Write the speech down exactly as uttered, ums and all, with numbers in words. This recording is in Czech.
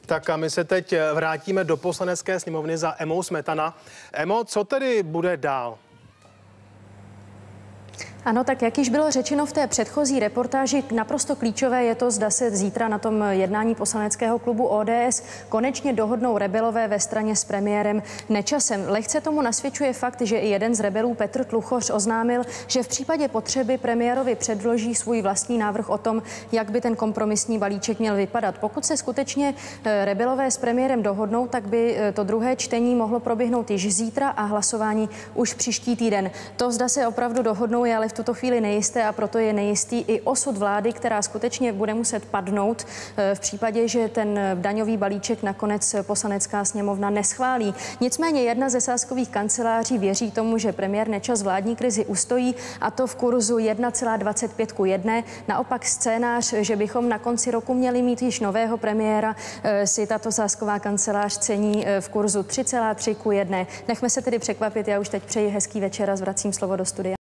Tak a my se teď vrátíme do Poslanecké sněmovny za Emou Smetana. Emo, co tedy bude dál? Ano, tak jak již bylo řečeno v té předchozí reportáži, naprosto klíčové je to, zda se zítra na tom jednání poslaneckého klubu O D S konečně dohodnou rebelové ve straně s premiérem Nečasem. Lehce tomu nasvědčuje fakt, že i jeden z rebelů, Petr Tluchoř, oznámil, že v případě potřeby premiérovi předloží svůj vlastní návrh o tom, jak by ten kompromisní balíček měl vypadat. Pokud se skutečně rebelové s premiérem dohodnou, tak by to druhé čtení mohlo proběhnout již zítra a hlasování už příští týden. To, zda se opravdu dohodnou, je ale v tuto chvíli nejisté a proto je nejistý i osud vlády, která skutečně bude muset padnout v případě, že ten daňový balíček nakonec Poslanecká sněmovna neschválí. Nicméně jedna ze sázkových kanceláří věří tomu, že premiér Nečas vládní krizi ustojí, a to v kurzu jedna celá dvacet pět ku jedné. Naopak scénář, že bychom na konci roku měli mít již nového premiéra, si tato sázková kancelář cení v kurzu tři celá tři ku jedné. Nechme se tedy překvapit, já už teď přeji hezký večer a zvracím slovo do studia.